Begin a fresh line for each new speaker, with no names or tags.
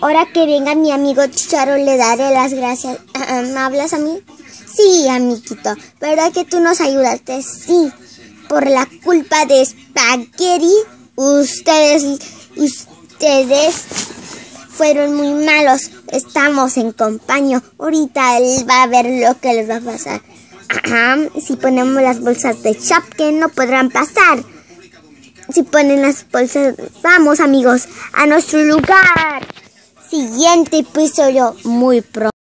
Ahora que venga mi amigo Chicharo le daré las gracias. ¿Me hablas a mí? Sí, amiguito. ¿Verdad que tú nos ayudaste? Sí. Por la culpa de Spaghetti, ustedes fueron muy malos. Estamos en compañía. Ahorita él va a ver lo que les va a pasar. Si ponemos las bolsas de Chapkin no podrán pasar. Si ponen las bolsas, vamos amigos, a nuestro lugar. Siguiente episodio muy pronto.